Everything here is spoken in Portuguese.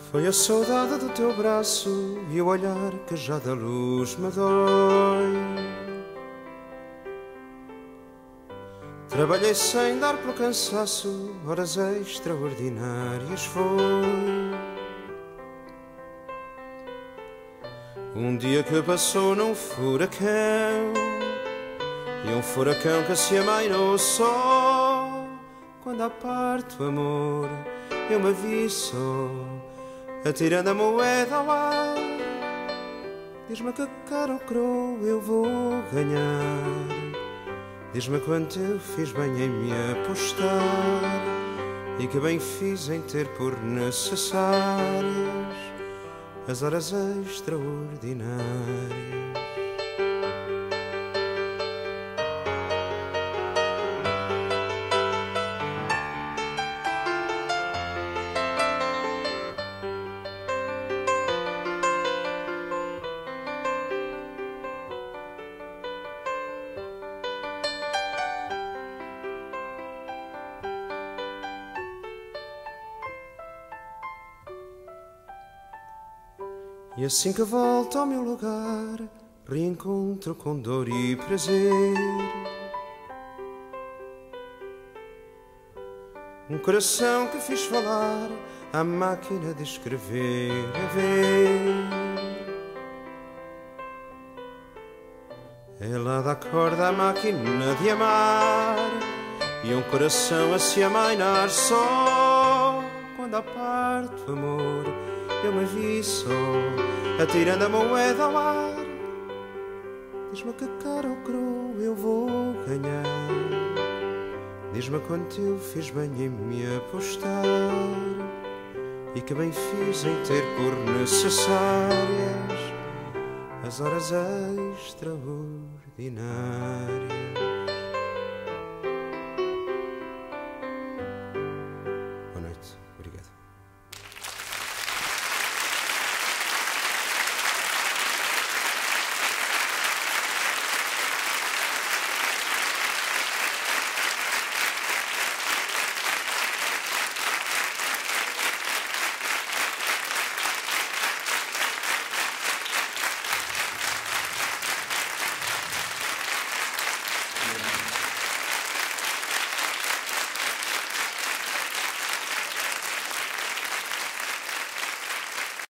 Foi a saudade do teu braço e o olhar que já da luz me dói. Trabalhei sem dar pelo cansaço, horas extraordinárias foi. Um dia que passou num furacão, e um furacão que se amainou só. Quando à parte o amor, eu me vi só, atirando a moeda ao ar. Diz-me que cara ou crow eu vou ganhar. Diz-me quanto eu fiz bem em me apostar, e que bem fiz em ter por necessárias as horas extraordinárias. E assim que volto ao meu lugar, reencontro com dor e prazer um coração que fiz falar à máquina de escrever, a ver. Ela dá corda à máquina de amar, e um coração a se amainar só. Quando à parte o amor, eu me vi só, atirando a moeda ao ar. Diz-me que cara ou crow eu vou ganhar. Diz-me quanto eu fiz bem em me apostar, e que bem fiz em ter por necessárias as horas extraordinárias.